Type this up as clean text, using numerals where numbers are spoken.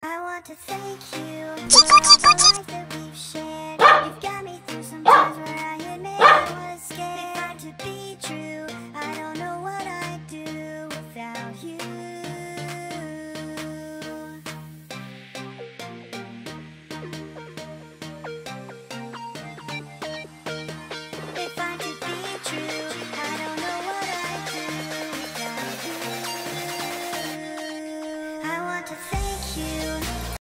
I want to thank you for all the lives that we